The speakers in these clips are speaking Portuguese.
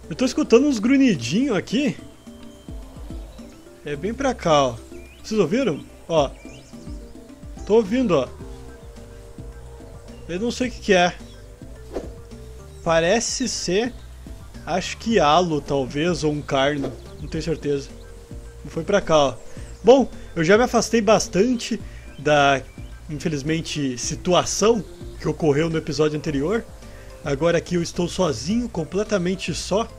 Eu tô escutando uns grunhidinhos aqui. É bem pra cá, ó. Vocês ouviram? Ó. Tô ouvindo, ó. Eu não sei o que é. Parece ser... Acho que halo, talvez, ou um carno. Não tenho certeza. Foi pra cá, ó. Bom, eu já me afastei bastante da, infelizmente, situação que ocorreu no episódio anterior. Agora aqui eu estou sozinho, completamente só.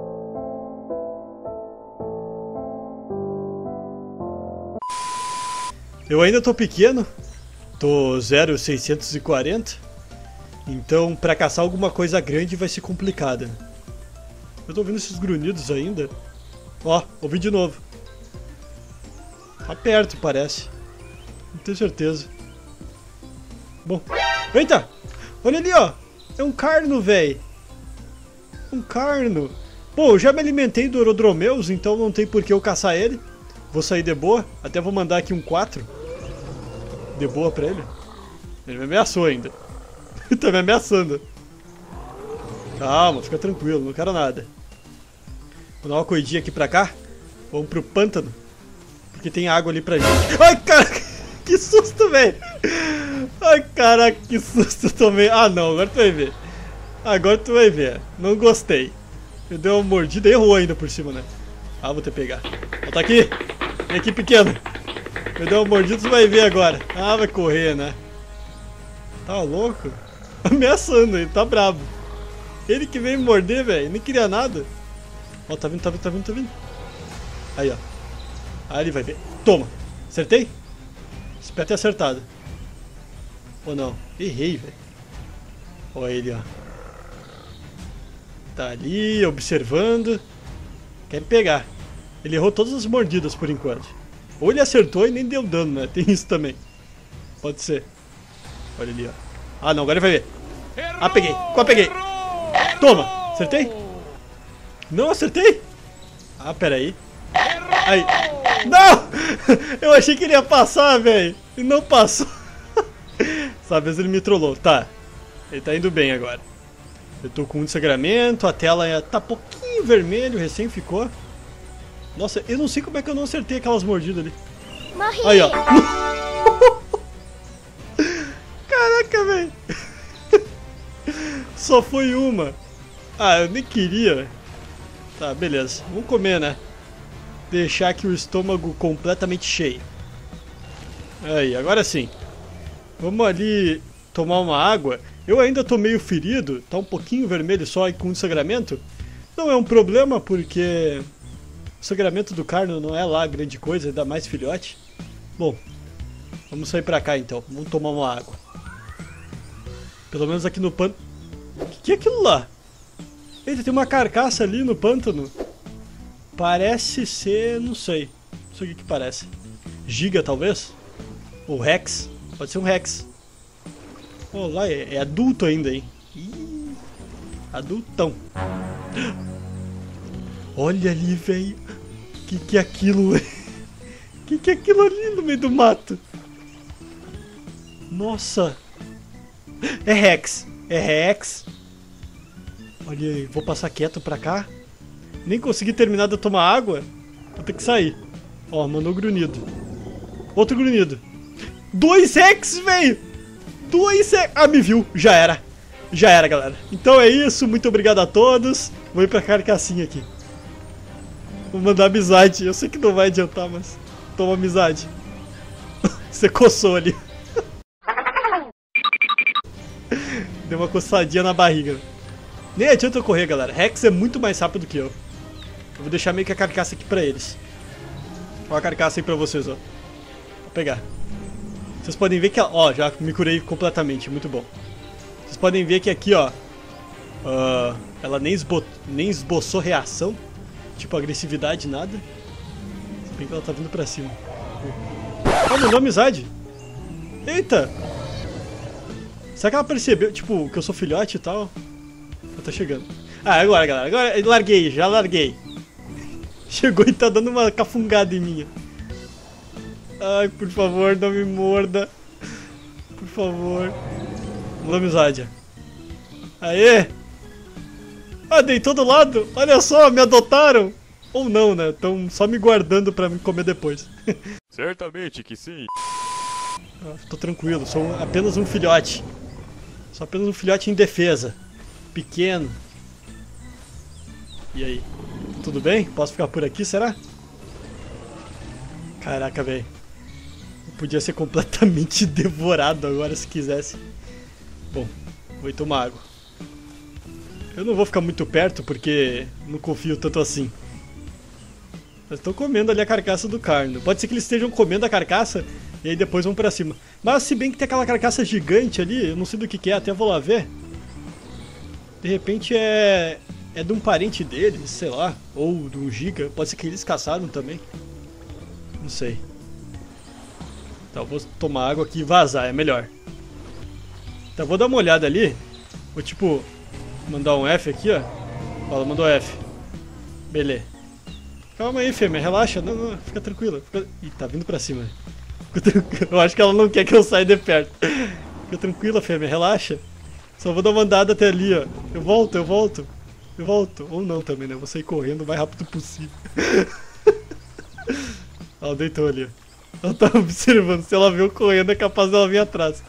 Eu ainda tô pequeno. Tô 0,640. Então, pra caçar alguma coisa grande vai ser complicado. Eu tô ouvindo esses grunhidos ainda. Ó, ouvi de novo. Tá perto, parece. Não tenho certeza. Bom. Eita! Olha ali, ó. É um carno, velho. Um carno. Bom, eu já me alimentei do Orodromeus, então não tem por que eu caçar ele. Vou sair de boa. Até vou mandar aqui um 4. De boa pra ele. Ele me ameaçou ainda. Tá me ameaçando. Calma, fica tranquilo, não quero nada. Vou dar uma corridinha aqui pra cá. Vamos pro pântano. Porque tem água ali pra gente. Ai, caraca, que susto, velho. Ai, caraca, que susto eu tomei. Ah, não, agora tu vai ver. Agora tu vai ver. Não gostei. Eu dei uma mordida e errou ainda por cima, né? Ah, vou ter que pegar. Volta aqui. Vem aqui, pequeno. Eu dei uma mordida, tu vai ver agora. Ah, vai correr, né? Tá louco? Ameaçando, ele tá bravo. Ele que veio me morder, velho. Nem queria nada. Ó, tá vindo, tá vindo, tá vindo, tá vindo. Aí, ó. Aí ele vai ver. Toma. Acertei? Espero ter acertado. Ou não? Errei, velho. Olha ele, ó. Tá ali, observando. Quer me pegar. Ele errou todas as mordidas por enquanto. Ou ele acertou e nem deu dano, né? Tem isso também. Pode ser. Olha ali, ó. Ah, não. Agora ele vai ver. Ah, peguei. Quase peguei. Toma. Acertei? Não acertei? Ah, pera aí. Aí. Não! Eu achei que ele ia passar, velho. E não passou. Essa vez ele me trollou. Tá. Ele tá indo bem agora. Eu tô com um sangramento. A tela tá pouquinho vermelho. Recém ficou. Nossa, eu não sei como é que eu não acertei aquelas mordidas ali. Morri. Aí, ó. Caraca, velho. Só foi uma. Ah, eu nem queria. Tá, beleza. Vamos comer, né? Deixar aqui o estômago completamente cheio. Aí, agora sim. Vamos ali tomar uma água. Eu ainda tô meio ferido. Tá um pouquinho vermelho só e com sangramento. Não é um problema porque o sangramento do carno não é lá grande coisa, ainda mais filhote. Bom, vamos sair pra cá então. Vamos tomar uma água. Pelo menos aqui no pântano. O que é aquilo lá? Eita, tem uma carcaça ali no pântano. Parece ser... não sei. Não sei o que parece. Giga, talvez? Ou Rex? Pode ser um Rex. Oh, lá é adulto ainda, hein? Ih, adultão. Olha ali, velho. Que é aquilo? Que é aquilo ali no meio do mato? Nossa. É Rex. É Rex. Olha aí, vou passar quieto pra cá. Nem consegui terminar de tomar água. Vou ter que sair. Ó, mandou grunhido. Outro grunhido. 2 Rex, velho. 2 Rex. Ah, me viu. Já era. Já era, galera. Então é isso. Muito obrigado a todos. Vou ir pra carcassinha aqui. Vou mandar amizade. Eu sei que não vai adiantar, mas... toma amizade. Você coçou ali. Deu uma coçadinha na barriga. Nem adianta eu correr, galera. Rex é muito mais rápido que eu. Eu vou deixar meio que a carcaça aqui pra eles. Olha a carcaça aí pra vocês, ó. Vou pegar. Vocês podem ver que... ó, já me curei completamente. Muito bom. Vocês podem ver que aqui, ó... ela nem esboçou reação. Tipo, agressividade, nada. Se bem que ela tá vindo pra cima. Ó, mandou amizade. Eita! Será que ela percebeu, tipo, que eu sou filhote e tal? Ela tá chegando. Ah, agora, galera. Agora eu larguei, já larguei. Chegou e tá dando uma cafungada em mim. Ai, por favor, não me morda. Por favor. Mandou amizade. Aê! Ah, deitou do lado. Olha só, me adotaram. Ou não, né? Estão só me guardando pra me comer depois. Certamente que sim. Ah, tô tranquilo, sou apenas um filhote. Sou apenas um filhote indefesa. Pequeno. E aí? Tudo bem? Posso ficar por aqui, será? Caraca, velho. Eu podia ser completamente devorado agora se quisesse. Bom, vou tomar água. Eu não vou ficar muito perto porque não confio tanto assim. Eles estão comendo ali a carcaça do carno. Pode ser que eles estejam comendo a carcaça e aí depois vão pra cima. Mas se bem que tem aquela carcaça gigante ali, eu não sei do que é, até vou lá ver. De repente é de um parente deles, sei lá. Ou de um giga. Pode ser que eles caçaram também. Não sei. Então eu vou tomar água aqui e vazar, é melhor. Então eu vou dar uma olhada ali. Vou tipo mandar um F aqui, ó. Fala, mandou F. Beleza. Calma aí, fêmea, relaxa. Não, fica tranquila. Ih, tá vindo pra cima. Eu acho que ela não quer que eu saia de perto. Fica tranquila, fêmea, relaxa. Só vou dar uma andada até ali, ó. Eu volto. Ou não também, né? Vou sair correndo o mais rápido possível. Ela deitou ali, ó. Ela tá observando. Se ela viu correndo, é capaz dela vir atrás.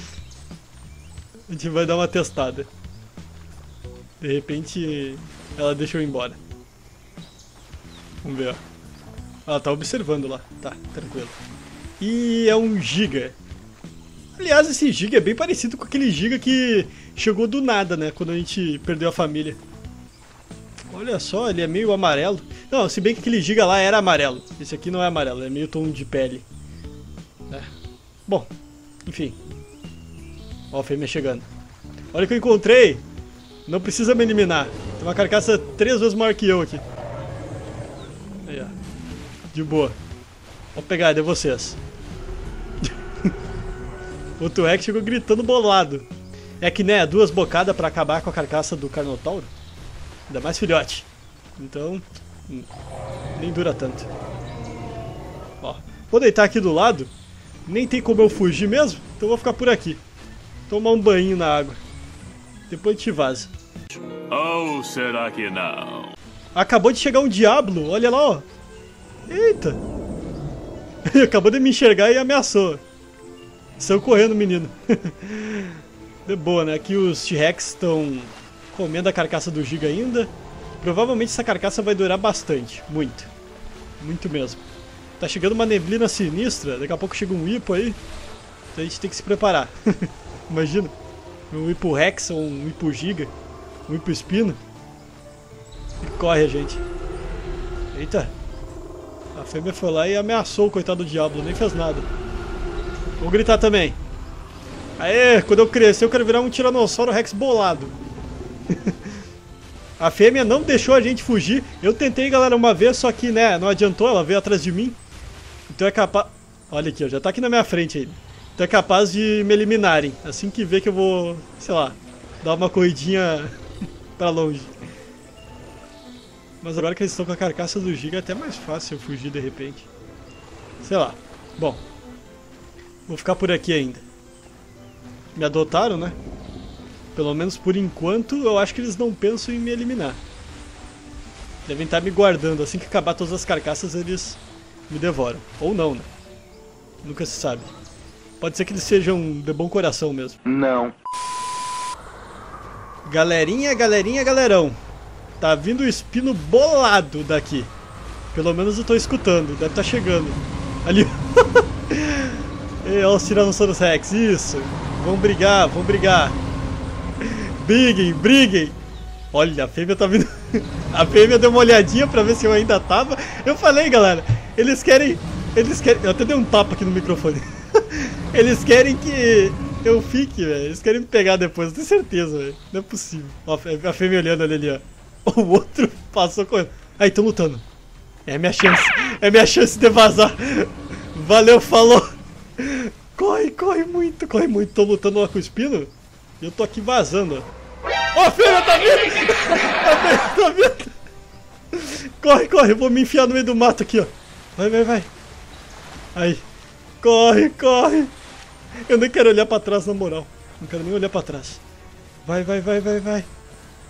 A gente vai dar uma testada. De repente, ela deixou eu ir embora. Vamos ver, ó. Ela tá observando lá. Tá, tranquilo. E é um giga. Aliás, esse giga é bem parecido com aquele giga que chegou do nada, né? Quando a gente perdeu a família. Olha só, ele é meio amarelo. Não, se bem que aquele giga lá era amarelo. Esse aqui não é amarelo, é meio tom de pele. É. Bom, enfim. Ó, a fêmea chegando. Olha o que eu encontrei. Não precisa me eliminar. Tem uma carcaça 3 vezes maior que eu aqui. Aí, ó. De boa. Vou pegar, é de vocês. O Tuek chegou gritando bolado. É que, né, 2 bocadas pra acabar com a carcaça do Carnotauro. Ainda mais filhote. Então, nem dura tanto. Ó, vou deitar aqui do lado. Nem tem como eu fugir mesmo. Então vou ficar por aqui. Tomar um banho na água. Depois a gente vaza. Ou será que não? Acabou de chegar um diablo, olha lá, ó. Eita. Acabou de me enxergar e ameaçou. Saiu correndo, menino. De boa, né? Aqui os T-Rex estão comendo a carcaça do giga ainda. Provavelmente essa carcaça vai durar bastante. Muito. Muito mesmo. Tá chegando uma neblina sinistra. Daqui a pouco chega um hipo aí. Então a gente tem que se preparar. Imagina. Um hipo Rex ou um hipo giga. Um hipo espino. E corre a gente. Eita. A fêmea foi lá e ameaçou o coitado do diabo. Nem fez nada. Vou gritar também. Aê, quando eu crescer eu quero virar um tiranossauro Rex bolado. A fêmea não deixou a gente fugir. Eu tentei, galera, uma vez, só que, né, não adiantou, ela veio atrás de mim. Então é capaz... Olha aqui, ó, já tá aqui na minha frente aí. Então é capaz de me eliminarem. Assim que ver que eu vou, sei lá, dar uma corridinha pra longe. Mas agora que eles estão com a carcaça do giga é até mais fácil eu fugir de repente. Sei lá. Bom, vou ficar por aqui ainda. Me adotaram, né? Pelo menos por enquanto, eu acho que eles não pensam em me eliminar. Devem estar me guardando. Assim que acabar todas as carcaças, eles me devoram. Ou não, né? Nunca se sabe. Pode ser que eles sejam de bom coração mesmo. Não. Galerinha, galerão. Tá vindo o espino bolado daqui. Pelo menos eu tô escutando. Deve estar chegando. Ali. Olha os Tiranossauros Rex. Isso. Vamos brigar. Briguem. Olha, a fêmea tá vindo. A fêmea deu uma olhadinha pra ver se eu ainda tava. Eu falei, galera. Eles querem... Eu até dei um tapa aqui no microfone. Eles querem que eu fique, velho. Eles querem me pegar depois, eu tenho certeza, velho. Não é possível. Ó, a fêmea olhando ali, ó. O outro passou correndo. Aí, tão lutando. É a minha chance. É a minha chance de vazar. Valeu, falou. Corre muito. Tô lutando lá com o espino. E eu tô aqui vazando, ó. Ó, a fêmea tá vindo! A fêmea tá vindo! Corre, eu vou me enfiar no meio do mato aqui, ó. Vai. Aí. Corre. Eu nem quero olhar pra trás, na moral. Não quero nem olhar pra trás. Vai.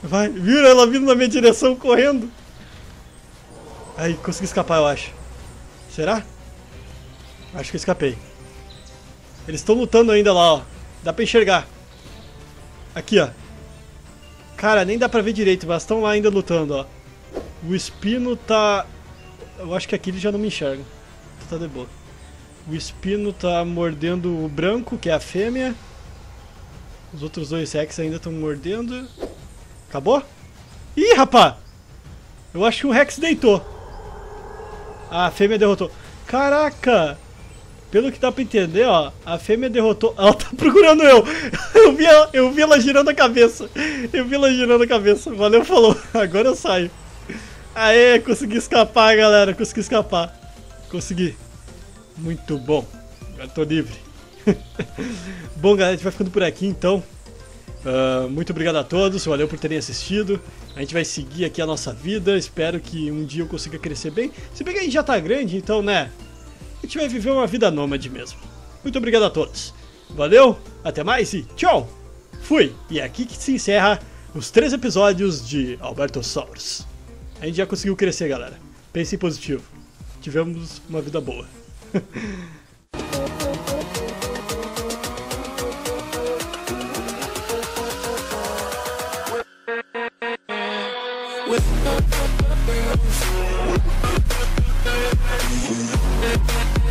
Vai, viram ela vindo na minha direção correndo? Aí, consegui escapar, eu acho. Será? Acho que eu escapei. Eles estão lutando ainda lá, ó. Dá pra enxergar. Aqui, ó. Cara, nem dá pra ver direito, mas estão lá ainda lutando, ó. O Espino tá... Eu acho que aqui ele já não me enxerga. Então tá de boa. O Espino tá mordendo o branco, que é a fêmea. Os outros dois Rex ainda estão mordendo. Acabou? Ih, rapá! Eu acho que o Rex deitou. A fêmea derrotou. Caraca! Pelo que dá pra entender, ó, a fêmea derrotou... Ela tá procurando eu! Eu vi ela girando a cabeça. Eu vi ela girando a cabeça. Valeu, falou. Agora eu saio. Aê, consegui escapar, galera. Consegui escapar. Consegui. Muito bom. Agora tô livre. Bom, galera, a gente vai ficando por aqui, então. Muito obrigado a todos. Valeu por terem assistido. A gente vai seguir aqui a nossa vida. Espero que um dia eu consiga crescer bem. Se bem que a gente já tá grande, então, né... A gente vai viver uma vida nômade mesmo. Muito obrigado a todos. Valeu, até mais e tchau! Fui! E é aqui que se encerra os 3 episódios de Albertosaurus. A gente já conseguiu crescer, galera. Pensem positivo. Tivemos uma vida boa.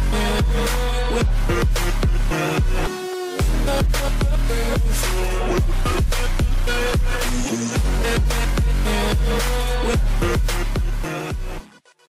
With